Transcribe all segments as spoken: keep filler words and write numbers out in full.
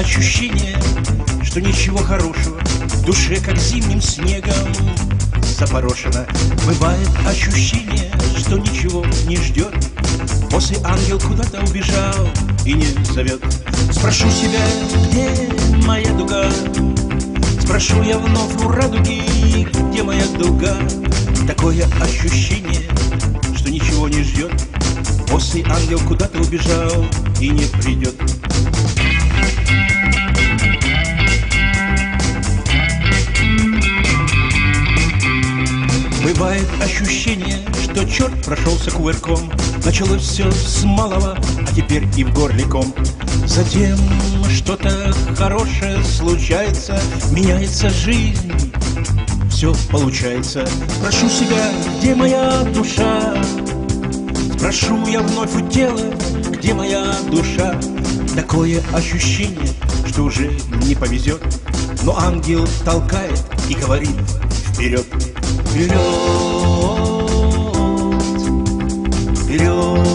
ощущение, что ничего хорошего в душе, как зимним снегом, запорошено. Бывает ощущение, что ничего не ждет. После ангел куда-то убежал и не зовет. Спрошу себя, где моя дуга? Спрошу я вновь у радуги, где моя дуга? Такое ощущение, что ничего не ждет. После ангел куда-то убежал и не придет. Бывает ощущение, что черт прошелся кувырком. Началось все с малого, а теперь и в горле ком. Затем что-то хорошее случается, меняется жизнь, все получается. Прошу себя, где моя душа? Спрошу я вновь у тела, где моя душа? Такое ощущение, что уже не повезет. Но ангел толкает и говорит: вперед, вперед, вперед.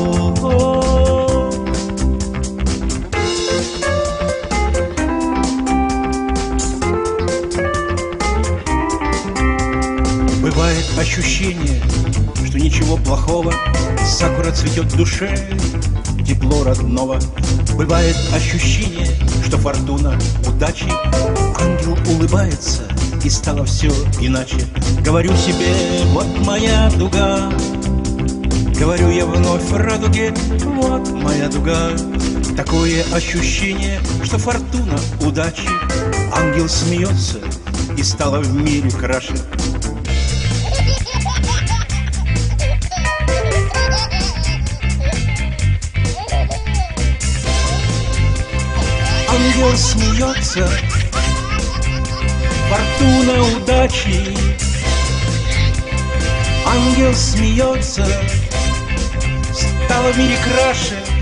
Бывает ощущение, что ничего плохого, сакура цветет в душе, тепло родного. Бывает ощущение, что фортуна, удачи, ангел улыбается, и стало все иначе. Говорю себе, вот моя дуга. Говорю я вновь радуге, вот моя дуга. Такое ощущение, что фортуна, удачи, ангел смеется, и стало в мире краше. Ангел смеется, фортуна, удачи. Ангел смеется, стало в мире краше.